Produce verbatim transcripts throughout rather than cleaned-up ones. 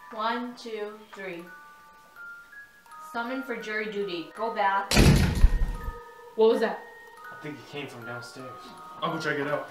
One, two, three. Summon for jury duty. Go back. What was that? I think it came from downstairs. I'll go check it out.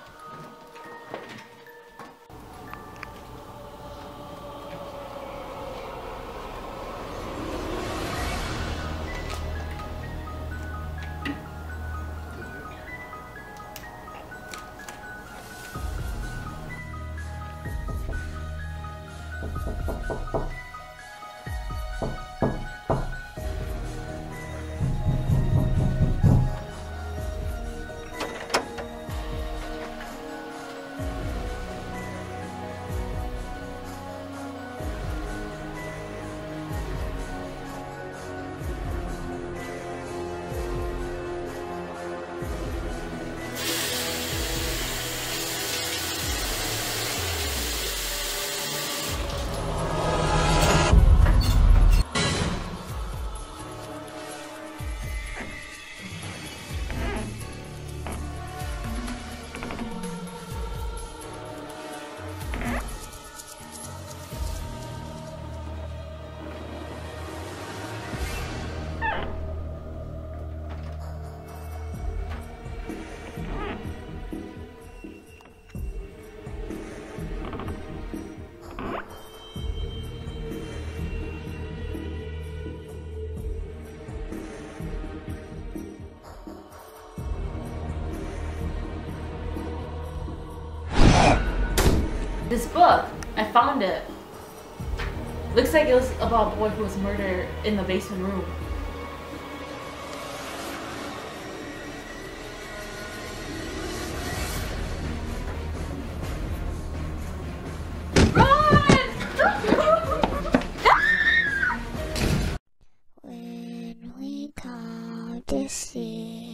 This book, I found it. Looks like it was about a boy who was murdered in the basement room. When we come to see